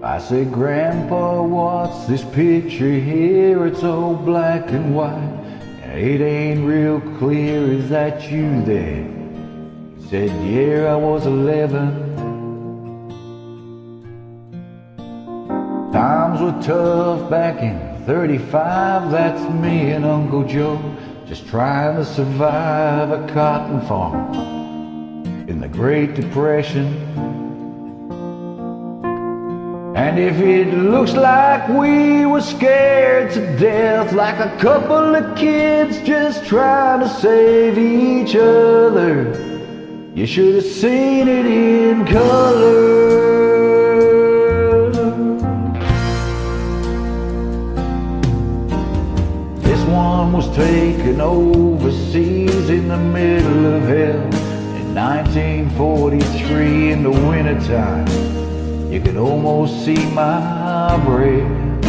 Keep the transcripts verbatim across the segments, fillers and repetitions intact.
I said, Grandpa, what's this picture here? It's all black and white, and it ain't real clear. Is that you there? He said, yeah, I was eleven. Times were tough back in thirty-five. That's me and Uncle Joe, just trying to survive a cotton farm in the Great Depression. And if it looks like we were scared to death, like a couple of kids just trying to save each other, you should have seen it in color. This one was taken overseas in the middle of hell in nineteen forty-three in the wintertime. You could almost see my breath.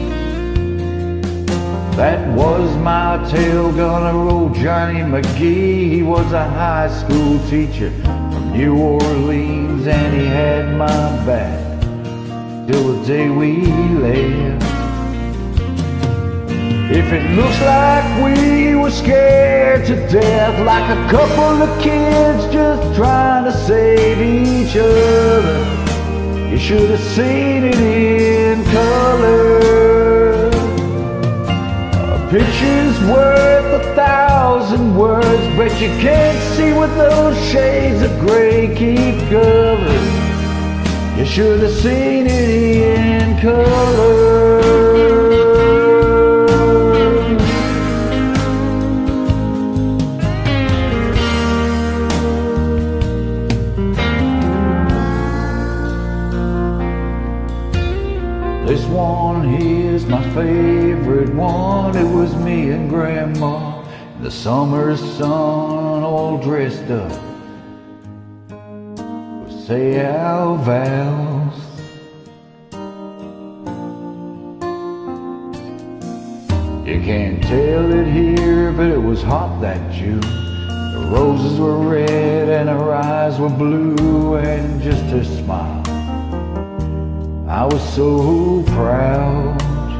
That was my tail gunner, old Johnny McGee. He was a high school teacher from New Orleans, and he had my back till the day we left. If it looks like we were scared to death, like a couple of kids just trying to save each other, you should have seen it in color. A picture's worth a thousand words, but you can't see what those shades of gray keep covered. You should have seen it in color. This one here's my favorite one. It was me and Grandma in the summer sun, all dressed up. We'll say our vows. You can't tell it here, but it was hot that June. The roses were red and her eyes were blue, and just her smile, I was so proud.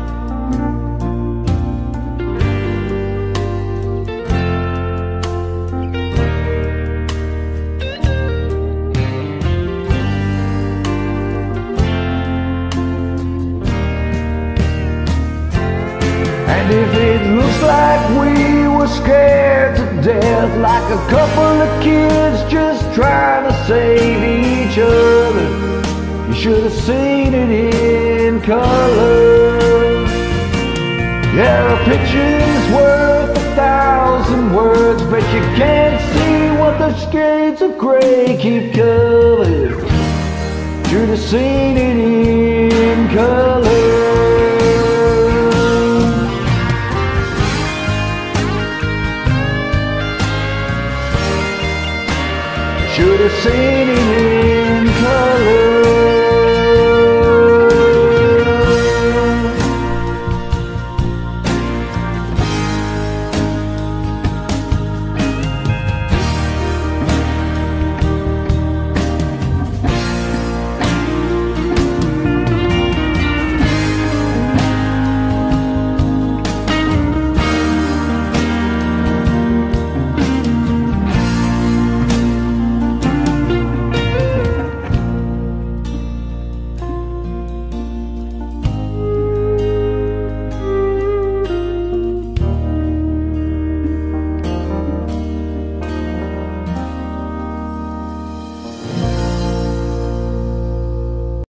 And if it looks like we were scared to death, like a couple of kids just trying to save each other, you should have seen it in color. Yeah, a picture's worth a thousand words, but you can't see what the shades of gray keep covered. Should have seen it in color. Should have seen it in